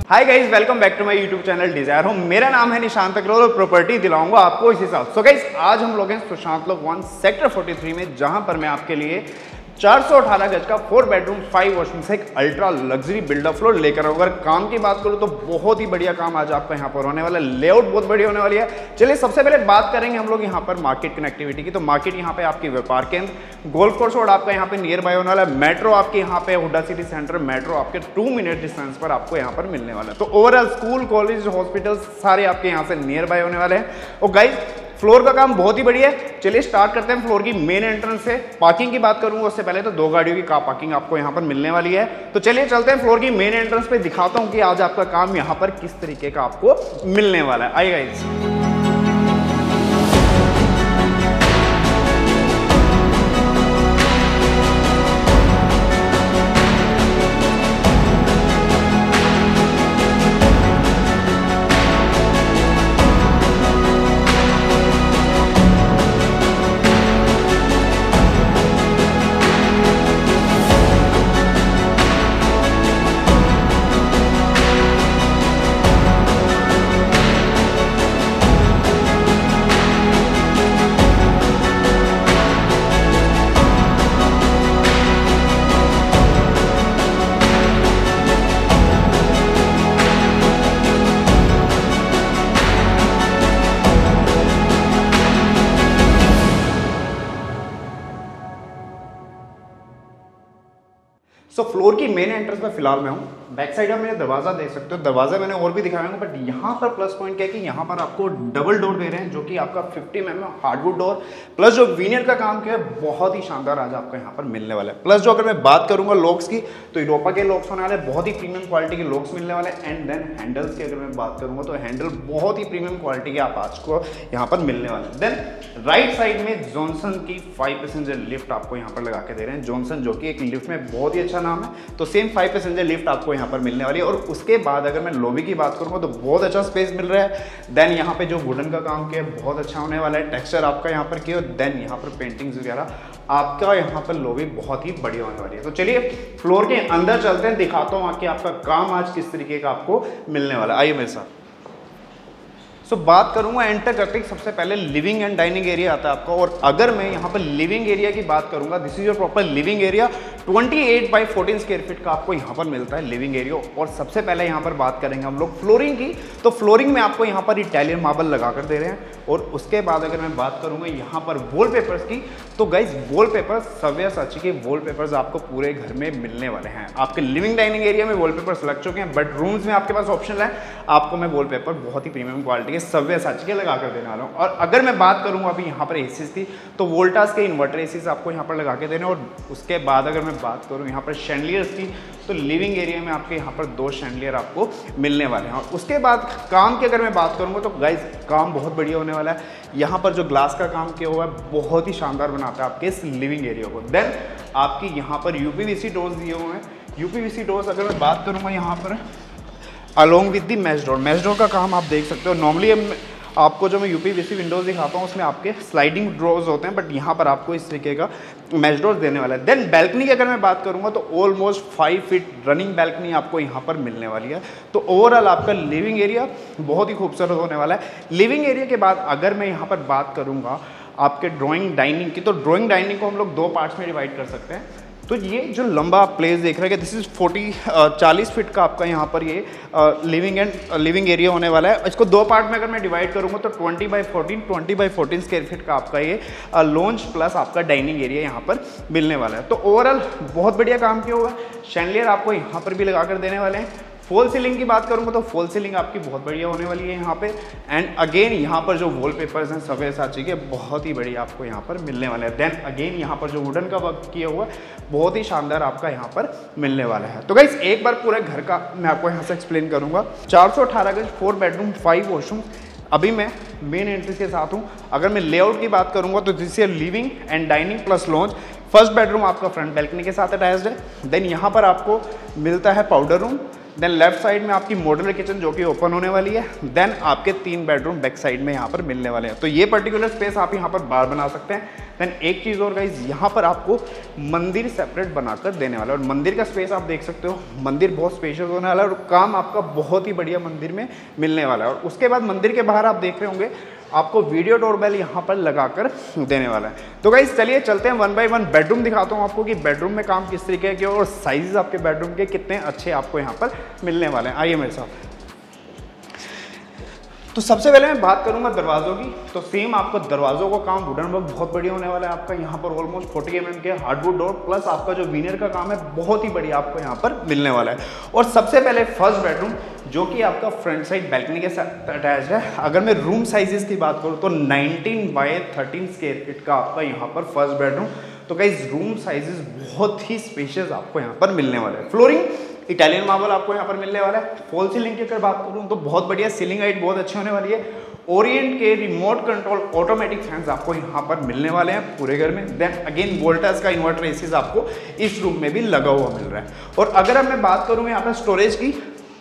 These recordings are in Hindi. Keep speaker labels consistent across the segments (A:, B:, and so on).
A: Hi guys, welcome back to my YouTube channel desire home. मेरा नाम है निशांत अग्रवाल और प्रॉपर्टी दिलाऊंगा आपको इसी साल। सो गाइस, आज हम लोग हैं सुशांत लोक 1 सेक्टर 43 में, जहां पर मैं आपके लिए 418 गज का 4 बेडरूम 5 वॉशरूम से एक अल्ट्रा लग्जरी बिल्डअप फ्लोर लेकर आऊं। अगर काम की बात करूं तो बहुत ही बढ़िया काम आज आपका यहाँ पर होने वाला है। लेआउट बहुत बढ़िया होने वाली है। चलिए सबसे पहले बात करेंगे हम लोग यहाँ पर मार्केट कनेक्टिविटी की। तो मार्केट यहाँ पे आपकी व्यापार केंद्र, गोल्फ कोर्स रोड आपका यहाँ पे नियर बाय होने वाला है। मेट्रो आपके यहाँ पे हुडा सिटी सेंटर मेट्रो आपके 2 मिनट डिस्टेंस पर आपको यहाँ पर मिलने वाला है। तो ओवरऑल स्कूल, कॉलेज, हॉस्पिटल सारे आपके यहाँ से नियर बाय होने वाले हैं। और गाइस, फ्लोर का काम बहुत ही बढ़िया है। चलिए स्टार्ट करते हैं फ्लोर की मेन एंट्रेंस से। पार्किंग की बात करूंगा उससे पहले तो 2 गाड़ियों की कार पार्किंग आपको यहाँ पर मिलने वाली है। तो चलिए चलते हैं फ्लोर की मेन एंट्रेंस पे, दिखाता हूँ कि आज आपका काम यहाँ पर किस तरीके का आपको मिलने वाला है। आइए गाइस, सो फ्लोर की मेन एंट्रेंस में फिलहाल मैं हूँ। बैक साइड में मेरे दरवाजा देख सकते हो। दरवाजा मैंने और भी दिखाया हूँ, बट यहाँ पर प्लस पॉइंट क्या है कि यहाँ पर आपको डबल डोर दे रहे हैं, जो कि आपका 50 mm हार्डवुड डोर प्लस जो विनियर का काम किया है, बहुत ही शानदार आज आपको यहाँ पर मिलने वाला है। प्लस जो अगर मैं बात करूंगा लॉक्स की, तो यूरोपा के लॉक्स होने वाले, बहुत ही प्रीमियम क्वालिटी के लॉक्स मिलने वाले हैं। एंड देन हैंडल्स की अगर मैं बात करूंगा तो हैंडल बहुत ही प्रीमियम क्वालिटी के आप आज को यहाँ पर मिलने वाले हैं। देन राइट साइड में जॉनसन की 5 पैसेंजर लिफ्ट आपको यहाँ पर लगा के दे रहे हैं। जॉनसन जो कि एक लिफ्ट में बहुत ही अच्छा नाम है, तो सेम 5 पैसेंजर लिफ्ट आपको यहाँ पर मिलने वाली है। और उसके बाद अगर मैं लॉबी की बात करूंगा तो बहुत अच्छा स्पेस मिल रहा है। देन यहाँ पे जो वुडन का काम किया है बहुत अच्छा होने वाला है। टेक्सचर आपका यहाँ पर किया, देन यहाँ पर पेंटिंग्स वगैरह आपका यहाँ पर लॉबी बहुत ही बढ़िया होने वाली है। तो चलिए फ्लोर के अंदर चलते हैं, दिखाता हूँ कि आपका काम आज किस तरीके का आपको मिलने वाला है। आइए मेरे साथ। सो बात करूंगा एंटर करते ही सबसे पहले लिविंग एंड डाइनिंग एरिया आता है आपका। और अगर मैं यहाँ पर लिविंग एरिया की बात करूंगा, this is your proper living area. 28 by 14 square feet का आपको यहाँ पर मिलता है लिविंग एरिया। और सबसे पहले यहाँ पर बात करेंगे हम लोग फ्लोरिंग की। तो फ्लोरिंग में आपको यहाँ पर इटालियन मार्बल लगा कर दे रहे हैं। और उसके बाद अगर मैं बात करूंगा यहाँ पर वॉलपेपर्स की, तो गाइज वॉलपेपर्स सव्या साची के वॉलपेपर्स आपको पूरे घर में मिलने वाले हैं। आपके लिविंग डाइनिंग एरिया में वॉलपेपर्स लग चुके हैं, बट रूम्स में आपके पास ऑप्शन है, आपको मैं वॉलपेपर बहुत ही प्रीमियम क्वालिटी के सव्या साची के लगा कर देने वाला हूँ। और अगर मैं बात करूंगा अभी यहाँ पर एसीज की, तो वोल्टास के इन्वर्टर एसीज आपको यहाँ पर लगा के देने। और उसके बाद अगर मैं बात करूँ यहाँ पर शैंडलियर्स की, तो लिविंग एरिया में आपके यहाँ पर 2 शैंडलियर आपको मिलने वाले हैं। और उसके बाद काम की अगर मैं बात करूँगा तो गाइज काम बहुत बढ़िया होने वाला है। यहाँ पर जो ग्लास का काम किया हुआ है बहुत ही शानदार बनाता है आपके इस लिविंग एरिया को। देन आपकी यहाँ पर यूपीवीसी डोर्स दिए हुए हैं। यूपीवीसी डोर्स अगर मैं बात करूँगा यहाँ पर along with the mesh door का काम आप देख सकते हो। नॉर्मली आपको जो मैं यूपीवीसी विंडोज़ दिखाता हूँ उसमें आपके स्लाइडिंग ड्रॉर्स होते हैं, बट यहाँ पर आपको इस तरीके का मैश डोर्स देने वाला है। देन बैल्कनी की अगर मैं बात करूँगा तो ऑलमोस्ट 5 फीट रनिंग बैल्कनी आपको यहाँ पर मिलने वाली है। तो ओवरऑल आपका लिविंग एरिया बहुत ही खूबसूरत होने वाला है। लिविंग एरिया के बाद अगर मैं यहाँ पर बात करूँगा आपके ड्राइंग डाइनिंग की, तो ड्राइंग डाइनिंग को हम लोग 2 पार्ट्स में डिवाइड कर सकते हैं। तो ये जो लंबा प्लेस देख रहे हैं, दिस इज 40 फीट का आपका यहाँ पर ये लिविंग एरिया होने वाला है। इसको 2 पार्ट में अगर मैं डिवाइड करूँगा तो 20 बाई 14 स्क्वायर फीट का आपका ये लॉन्च प्लस आपका डाइनिंग एरिया यहाँ पर मिलने वाला है। तो ओवरऑल बहुत बढ़िया काम किया हुआ है। शैंडलियर आपको यहाँ पर भी लगा कर देने वाले हैं। फॉल सीलिंग की बात करूंगा तो फॉल सीलिंग आपकी बहुत बढ़िया होने वाली है यहाँ पे। एंड अगेन यहाँ पर जो वॉलपेपर्स हैं सव्या साची के बहुत ही बढ़िया आपको यहाँ पर मिलने वाले हैं। देन अगेन यहाँ पर जो वुडन का वर्क किया हुआ है बहुत ही शानदार आपका यहाँ पर मिलने वाला है। तो गाइस एक बार पूरे घर का मैं आपको यहाँ से एक्सप्लेन करूँगा। 418 गज 4 बेडरूम 5 वॉशरूम। अभी मैं मेन एंट्री के साथ हूँ। अगर मैं लेआउट की बात करूँगा तो this is living and dining plus lounge. First bedroom आपका फ्रंट बैल्कनी के साथ अटैच्ड है। देन यहाँ पर आपको मिलता है powder room. Then left side में आपकी मॉड्यूलर किचन जो कि ओपन होने वाली है। देन आपके 3 बेडरूम बैक साइड में यहाँ पर मिलने वाले हैं। तो ये पर्टिकुलर स्पेस आप यहाँ पर बार बना सकते हैं। देन एक चीज़ और गाइज, यहाँ पर आपको मंदिर सेपरेट बनाकर देने वाला है, और मंदिर का स्पेस आप देख सकते हो, मंदिर बहुत स्पेशियस होने वाला है और काम आपका बहुत ही बढ़िया मंदिर में मिलने वाला है। और उसके बाद मंदिर के बाहर आप देख रहे होंगे आपको वीडियो डोरबेल यहाँ पर लगाकर देने वाला है। तो गाइस चलिए चलते हैं 1 बाय 1 बेडरूम दिखाता हूँ आपको कि बेडरूम में काम किस तरीके के और साइजेस आपके बेडरूम के कितने अच्छे आपको यहाँ पर मिलने वाले हैं। आइए मेरे साथ। तो सबसे पहले मैं बात करूंगा दरवाज़ों की। तो सेम आपको दरवाज़ों का काम वुडन वर्क बहुत बढ़िया होने वाला है आपका। यहाँ पर ऑलमोस्ट 40 mm के हार्डवुड डोर प्लस आपका जो वीनियर का काम है बहुत ही बढ़िया आपको यहाँ पर मिलने वाला है। और सबसे पहले फर्स्ट बेडरूम जो कि आपका फ्रंट साइड बैल्कनी के साथ अटैच है। अगर मैं रूम साइजेस की बात करूँ तो 19 बाय 13 स्क्वायर फीट का आपका यहाँ पर फर्स्ट बेडरूम। तो गाइस रूम साइजेस बहुत ही स्पेशियस आपको यहाँ पर मिलने वाले हैं। फ्लोरिंग इटालियन मार्बल आपको यहाँ पर मिलने वाला है। फॉल सीलिंग की अगर बात करूँ तो बहुत बढ़िया सीलिंग हाइट बहुत अच्छी होने वाली है। ओरिएंट के रिमोट कंट्रोल ऑटोमेटिक फैंस आपको यहाँ पर मिलने वाले हैं पूरे घर में। देन अगेन वोल्टास का इन्वर्टर एसीज आपको इस रूम में भी लगा हुआ मिल रहा है। और अगर अब मैं बात करूँ यहाँ पर स्टोरेज की,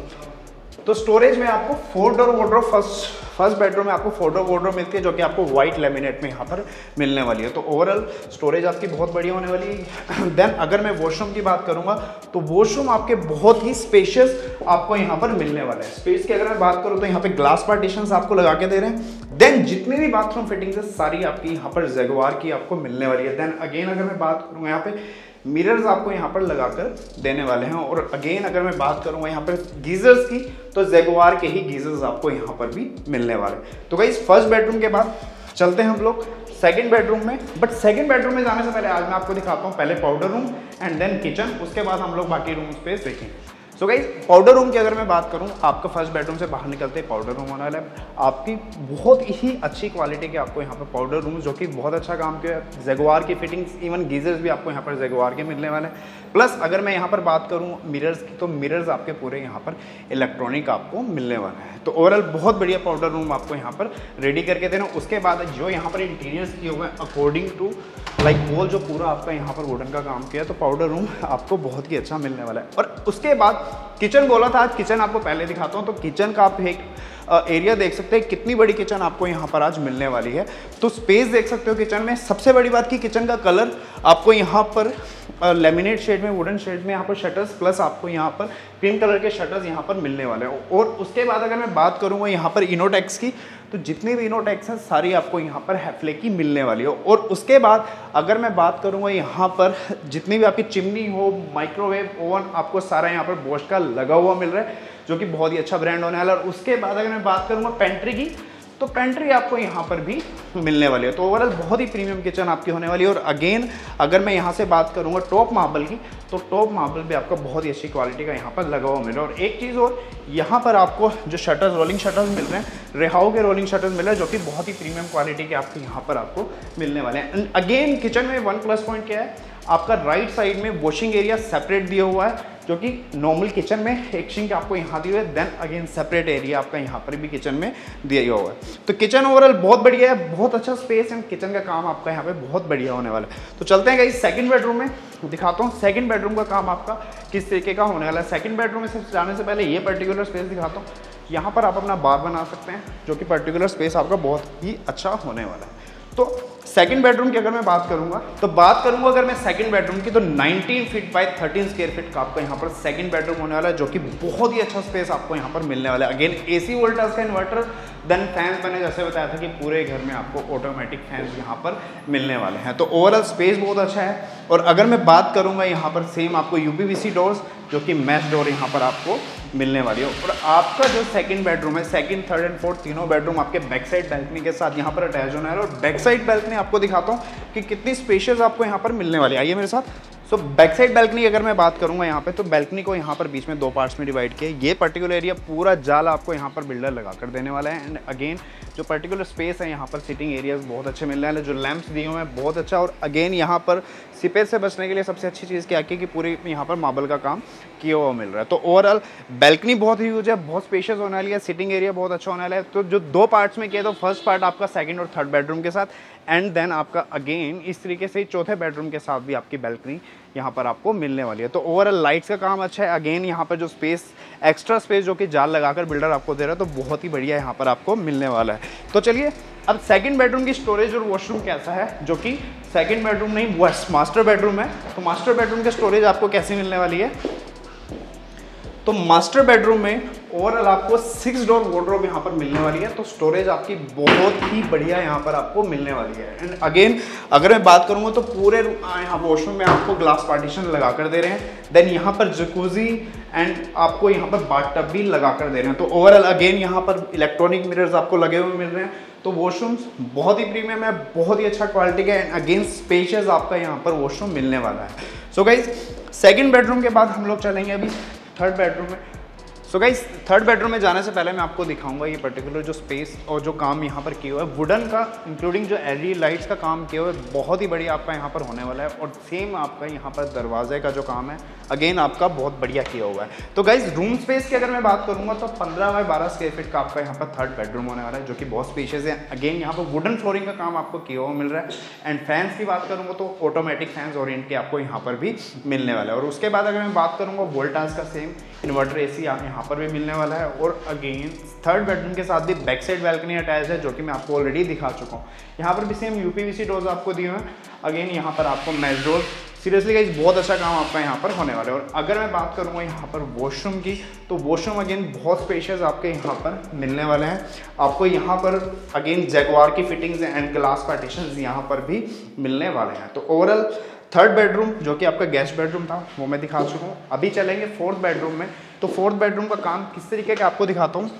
A: तो स्टोरेज में आपको 4 डोर वार्डरोब फर्स्ट बेडरूम में आपको 4 डोर वार्डरोब मिलती है जो कि आपको व्हाइट लेमिनेट में यहाँ पर मिलने वाली है। तो ओवरऑल स्टोरेज आपकी बहुत बढ़िया होने वाली है। देन अगर मैं वॉशरूम की बात करूंगा तो वॉशरूम आपके बहुत ही स्पेशियस आपको यहाँ पर मिलने वाला है। स्पेस की अगर मैं बात करूँ तो यहाँ पे ग्लास पार्टीशंस आपको लगा के दे रहे हैं। देन जितनी भी बाथरूम फिटिंग्स है सारी आपकी यहाँ पर जगुआर की आपको मिलने वाली है। देन अगेन अगर मैं बात करूँगा यहाँ पे मिरर्स आपको यहाँ पर लगाकर देने वाले हैं। और अगेन अगर मैं बात करूँगा यहाँ पर गीजर्स की तो जगुआर के ही गीजर्स आपको यहाँ पर भी मिलने वाले। तो गाइस फर्स्ट बेडरूम के बाद चलते हैं हम लोग सेकंड बेडरूम में। बट सेकंड बेडरूम में जाने से पहले आज मैं आपको दिखाता हूँ पहले powder room and then kitchen, उसके बाद हम लोग बाकी रूम स्पेस देखेंगे। सो गाइस पाउडर रूम की अगर मैं बात करूं, आपका फर्स्ट बेडरूम से बाहर निकलते पाउडर रूम होने वाला है। आपकी बहुत ही अच्छी क्वालिटी के आपको यहाँ पर पाउडर रूम जो कि बहुत अच्छा काम किया है। जगुआर की फिटिंग्स इवन गीजर्स भी आपको यहाँ पर जगुआर के मिलने वाले हैं। प्लस अगर मैं यहाँ पर बात करूँ मिरर्स की तो मिरर्स आपके पूरे यहाँ पर इलेक्ट्रॉनिक आपको मिलने वाला है। तो ओवरऑल बहुत बढ़िया पाउडर रूम आपको यहाँ पर रेडी करके देना। उसके बाद जो यहाँ पर इंटीरियर्स किए हुए हैं अकॉर्डिंग टू लाइक वॉल जो पूरा आपका यहाँ पर वुडन का काम किया है, तो पाउडर रूम आपको बहुत ही अच्छा मिलने वाला है। और उसके बाद किचन बोला था, आज किचन आपको पहले दिखाता हूँ। तो किचन का आप एक एरिया देख सकते हैं कितनी बड़ी किचन आपको यहाँ पर आज मिलने वाली है। तो स्पेस देख सकते हो किचन में। सबसे बड़ी बात कि किचन का कलर आपको यहाँ पर लेमिनेट शेड में वुडन शेड में यहाँ पर शटर्स प्लस आपको यहाँ पर क्रीम कलर के शटर्स यहाँ पर मिलने वाले हैं। और उसके बाद अगर मैं बात करूँगा यहाँ पर इनोटेक्स की, तो जितनी भी इनोटेक्स हैं सारी आपको यहाँ पर हैफ्ले की मिलने वाली है। और उसके बाद अगर मैं बात करूँगा यहाँ पर जितनी भी आपकी चिमनी हो, माइक्रोवेव ओवन आपको सारा यहाँ पर बॉश का लगा हुआ मिल रहा है जो कि बहुत ही अच्छा ब्रांड होने वाला है। और उसके बाद अगर मैं बात करूँगा पेंट्री की, तो पेंट्री आपको यहाँ पर भी मिलने वाली है। तो ओवरऑल बहुत ही प्रीमियम किचन आपकी होने वाली है। और अगेन अगर मैं यहाँ से बात करूँगा टॉप मार्बल की, तो टॉप मार्बल भी आपका बहुत ही अच्छी क्वालिटी का यहाँ पर लगा हुआ मिल रहा है। और एक चीज़ और, यहाँ पर आपको जो शटर्स रोलिंग शटर्स मिल रहे हैं, रेहाओ के रोलिंग शटर्स मिल रहे हैं जो कि बहुत ही प्रीमियम क्वालिटी के आपको यहाँ पर आपको मिलने वाले हैं। अगेन किचन में 1 प्लस पॉइंट क्या है, आपका राइट साइड में वॉशिंग एरिया सेपरेट दिया हुआ है जो कि नॉर्मल किचन में एक सिंक आपको यहाँ दिए हुए। देन अगेन सेपरेट एरिया आपका यहाँ पर भी किचन में दिया हुआ है। तो किचन ओवरऑल बहुत बढ़िया है, बहुत अच्छा स्पेस है। किचन का काम आपका यहाँ पे बहुत बढ़िया होने वाला है। तो चलते हैं गाइस सेकंड बेडरूम में दिखाता हूँ सेकंड बेडरूम का काम आपका किस तरीके का होने वाला है। सेकंड बेडरूम में जाने से पहले ये पर्टिकुलर स्पेस दिखाता हूँ। यहाँ पर आप अपना बार बना सकते हैं जो कि पर्टिकुलर स्पेस आपका बहुत ही अच्छा होने वाला है। तो सेकंड बेडरूम की अगर मैं बात करूंगा, तो बात करूंगा अगर मैं सेकंड बेडरूम की, तो 19 फीट बाय 13 स्क्वायर फीट का आपका यहाँ पर सेकंड बेडरूम होने वाला है जो कि बहुत ही अच्छा स्पेस आपको यहाँ पर मिलने वाला है। अगेन एसी वोल्टास का इन्वर्टर, देन फैंस मैंने जैसे बताया था कि पूरे घर में आपको ऑटोमेटिक फैंस यहाँ पर मिलने वाले हैं। तो ओवरऑल स्पेस बहुत अच्छा है। और अगर मैं बात करूँगा यहाँ पर सेम आपको यूपीवीसी डोर्स जो कि मैश डोर यहाँ पर आपको मिलने वाली है। और आपका जो सेकंड बेडरूम है, सेकंड थर्ड एंड फोर्थ तीनों बेडरूम आपके बैक साइड बैल्कनी के साथ यहाँ पर अटैच होना है। और बैक साइड बैल्कनी आपको दिखाता हूँ कि कितनी स्पेशियस आपको यहाँ पर मिलने वाली है। आइए मेरे साथ। सो बैक साइड बैल्कनी अगर मैं बात करूँगा यहाँ पे, तो बैल्कनी को यहाँ पर बीच में 2 पार्ट्स में डिवाइड किया। ये पर्टिकुलर एरिया पूरा जाल आपको यहाँ पर बिल्डर लगा कर देने वाला है। एंड अगेन जो पर्टिकुलर स्पेस है यहाँ पर सिटिंग एरियाज बहुत अच्छे मिलने वाले, जो लैंप्स दिए हुए हैं बहुत अच्छा। और अगेन यहाँ पर सीपेज से बचने के लिए सबसे अच्छी चीज़ क्या की कि पूरी यहाँ पर मार्बल का काम किया हुआ मिल रहा है। तो ओवरऑल बैल्कनी बहुत ह्यूज है, बहुत स्पेशियस होने वाली है, सिटिंग एरिया बहुत अच्छा होने वाला है। तो जो 2 पार्ट्स में किया, तो फर्स्ट पार्ट आपका सेकंड और थर्ड बेडरूम के साथ, एंड देन आपका अगेन इस तरीके से चौथे बेडरूम के साथ भी आपकी बैल्कनी यहाँ पर आपको मिलने वाली है। तो ओवरऑल लाइट्स का काम अच्छा है। अगेन यहाँ पर जो स्पेस एक्स्ट्रा स्पेस जो कि जाल लगाकर बिल्डर आपको दे रहा है, तो बहुत ही बढ़िया यहाँ पर आपको मिलने वाला है। तो चलिए अब सेकंड बेडरूम की स्टोरेज और वॉशरूम कैसा है, जो कि सेकंड बेडरूम नहीं वो मास्टर बेडरूम है। तो मास्टर बेडरूम की स्टोरेज आपको कैसी मिलने वाली है, तो मास्टर बेडरूम में ओवरऑल आपको 6 डोर वार्डरोब यहाँ पर मिलने वाली है। तो स्टोरेज आपकी बहुत ही बढ़िया यहाँ पर आपको मिलने वाली है। एंड अगेन अगर मैं बात करूँगा तो पूरे यहाँ वॉशरूम में आपको ग्लास पार्टीशन लगा कर दे रहे हैं। देन यहाँ पर जकूजी एंड आपको यहाँ पर बाथटब भी लगा कर दे रहे हैं। तो ओवरऑल अगेन यहाँ पर इलेक्ट्रॉनिक मिरर्स आपको लगे हुए मिल रहे हैं। तो वॉशरूम्स बहुत ही प्रीमियम है, बहुत ही अच्छा क्वालिटी का एंड अगेन स्पेशियस आपका यहाँ पर वॉशरूम मिलने वाला है। सो गाइज सेकेंड बेडरूम के बाद हम लोग चलेंगे अभी थर्ड बेडरूम में। सो गाइस थर्ड बेडरूम में जाने से पहले मैं आपको दिखाऊंगा ये पर्टिकुलर जो स्पेस और जो काम यहाँ पर किया हुआ है वुडन का, इंक्लूडिंग जो एलईडी लाइट्स का काम किया हुआ है, बहुत ही बढ़िया आपका यहाँ पर होने वाला है। और सेम आपका यहाँ पर दरवाजे का जो काम है अगेन आपका बहुत बढ़िया किया हुआ है। तो गाइस रूम स्पेस की अगर मैं बात करूँगा तो 15 बाय 12 स्क्वायर फीट का आपका यहाँ पर थर्ड बेडरूम होने वाला है, जो कि बहुत स्पेशियस है। अगेन यहाँ पर वुडन फ्लोरिंग का काम आपको किया हुआ मिल रहा है। एंड फैंस की बात करूँगा तो ऑटोमेटिक फैंस ओरिएंट के आपको यहाँ पर भी मिलने वाला है। और उसके बाद अगर मैं बात करूँगा वोल्टास का सेम इन्वर्टर एसी यहाँ पर भी मिलने वाला है। और अगेन थर्ड बेडरूम के साथ भी बैक साइड बैल्कनी अटैच है, जो कि मैं आपको ऑलरेडी दिखा चुका हूँ। यहाँ पर भी सेम यूपीवीसी डोर्स आपको दिए हुए हैं। अगेन यहाँ पर आपको मैच डोर, सीरियसली गाइस बहुत अच्छा काम आपका यहाँ पर होने वाला है। और अगर मैं बात करूँगा यहाँ पर वॉशरूम की, तो वॉशरूम अगेन बहुत स्पेशियस आपके यहाँ पर मिलने वाले हैं। आपको यहाँ पर अगेन जैगवार की फिटिंग्स एंड ग्लास पार्टीशंस यहाँ पर भी मिलने वाले हैं। तो ओवरऑल थर्ड बेडरूम जो कि आपका गेस्ट बेडरूम था वो मैं दिखा चुका हूँ। अभी चलेंगे फोर्थ बेडरूम में। तो फोर्थ बेडरूम का काम किस तरीके का आपको दिखाता हूँ।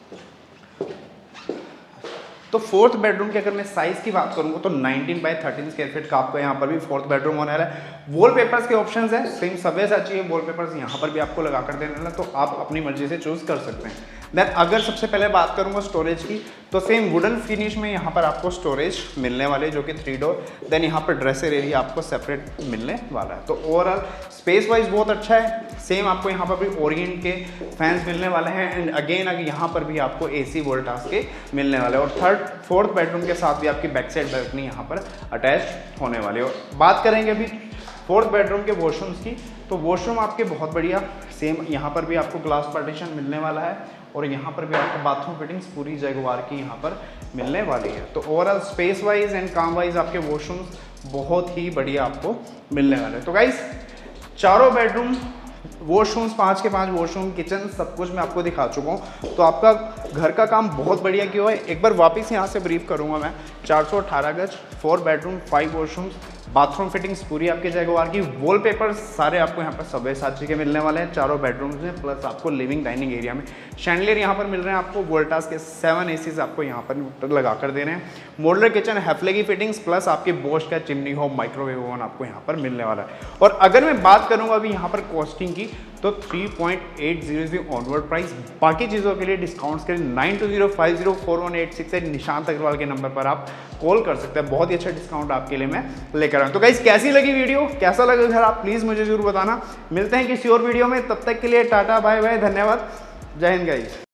A: तो फोर्थ बेडरूम की अगर मैं साइज की बात करूंगा तो 19 बाय 13 स्क्वायर फीट का आपको यहाँ पर भी फोर्थ बेडरूम होने वाला है। वॉलपेपर्स के ऑप्शंस है सेम सबवे से चाहिए वॉलपेपर्स यहाँ पर भी आपको लगा कर देने वाला, तो आप अपनी मर्जी से चूज कर सकते हैं। देन अगर सबसे पहले बात करूंगा स्टोरेज की, तो सेम वुडन फिनिश में यहाँ पर आपको स्टोरेज मिलने वाले जो कि 3 डोर। देन यहाँ पर ड्रेसर एरिया आपको सेपरेट मिलने वाला है। तो ओवरऑल स्पेस वाइज बहुत अच्छा है। सेम आपको यहाँ पर भी ओरिएंट के फैंस मिलने वाले हैं। एंड अगेन यहाँ पर भी आपको एसी वोल्टास के मिलने वाले हैं। और फोर्थ बेडरूम के साथ भी आपकी बैक साइड बैल्कनी यहाँ पर अटैच होने वाली है। और बात करेंगे अभी फोर्थ बेडरूम के वॉशरूम्स की, तो वॉशरूम आपके बहुत बढ़िया सेम यहाँ पर भी आपको ग्लास पार्टीशन मिलने वाला है। और यहाँ पर भी आपको बाथरूम फिटिंग्स पूरी जैगुआर की यहाँ पर मिलने वाली है। तो ओवरऑल स्पेस वाइज एंड काम वाइज आपके वॉशरूम्स बहुत ही बढ़िया आपको मिलने वाले हैं। तो गाइस चारों बेडरूम वॉशरूम्स 5 के 5 वॉशरूम किचन सब कुछ मैं आपको दिखा चुका हूँ। तो आपका घर का काम बहुत बढ़िया किया हुआ है। एक बार वापस यहाँ से ब्रीफ करूँगा मैं। 418 गज 4 बेडरूम 5 वॉशरूम्स, बाथरूम फिटिंग्स पूरी आपके जैगुआर की, वॉलपेपर्स सारे आपको यहाँ पर सब्यसाची के मिलने वाले हैं चारों बेडरूम्स में। प्लस आपको लिविंग डाइनिंग एरिया में शैंडलियर यहाँ पर मिल रहे हैं आपको। वोल्टास के 7 एसीज आपको यहाँ पर लगा कर दे रहे हैं। मॉड्यूलर किचन हैफ्ले की फिटिंग्स प्लस आपके बोश का चिमनी होम माइक्रोवेव ओवन आपको यहाँ पर मिलने वाला है। और अगर मैं बात करूँगा अभी यहाँ पर कॉस्टिंग की, तो 3.800 ऑनवर्ड प्राइस। बाकी चीज़ों के लिए डिस्काउंट्स के लिए 9205041868 निशांत अग्रवाल के नंबर पर आप कॉल कर सकते हैं। बहुत ही अच्छा डिस्काउंट आपके लिए मैं लेकर आया हूं। तो गाइस कैसी लगी वीडियो, कैसा लगा घर, आप प्लीज़ मुझे जरूर बताना। मिलते हैं किसी और वीडियो में, तब तक के लिए टाटा बाय बाय, धन्यवाद, जय हिंद गाइस।